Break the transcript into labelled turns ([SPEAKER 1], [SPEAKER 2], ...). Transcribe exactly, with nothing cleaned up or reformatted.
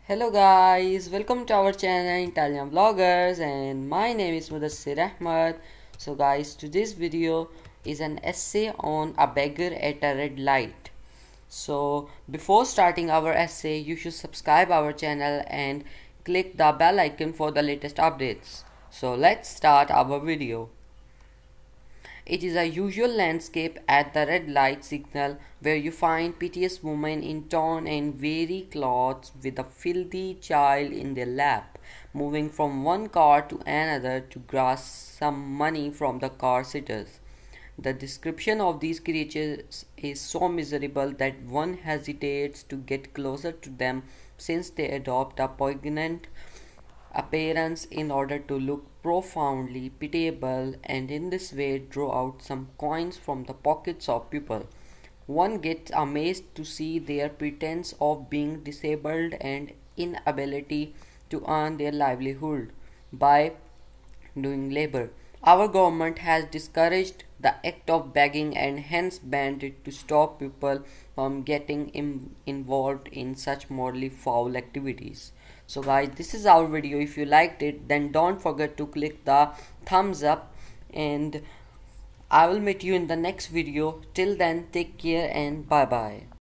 [SPEAKER 1] Hello guys, welcome to our channel Italian Vloggers and my name is Mudassir Ahmad. So guys, today's video is an essay on a beggar at a red light. So before starting our essay, you should subscribe our channel and click the bell icon for the latest updates. So let's start our video. It is a usual landscape at the red light signal where you find piteous women in torn and weary clothes with a filthy child in their lap, moving from one car to another to grasp some money from the car sitters. The description of these creatures is so miserable that one hesitates to get closer to them since they adopt a poignant appearance in order to look profoundly pitiable and in this way draw out some coins from the pockets of people. One gets amazed to see their pretense of being disabled and inability to earn their livelihood by doing labor. Our government has discouraged the act of begging and hence banned it to stop people from getting in involved in such morally foul activities. So guys, this is our video. If you liked it, then don't forget to click the thumbs up and I will meet you in the next video. Till then, take care and bye bye.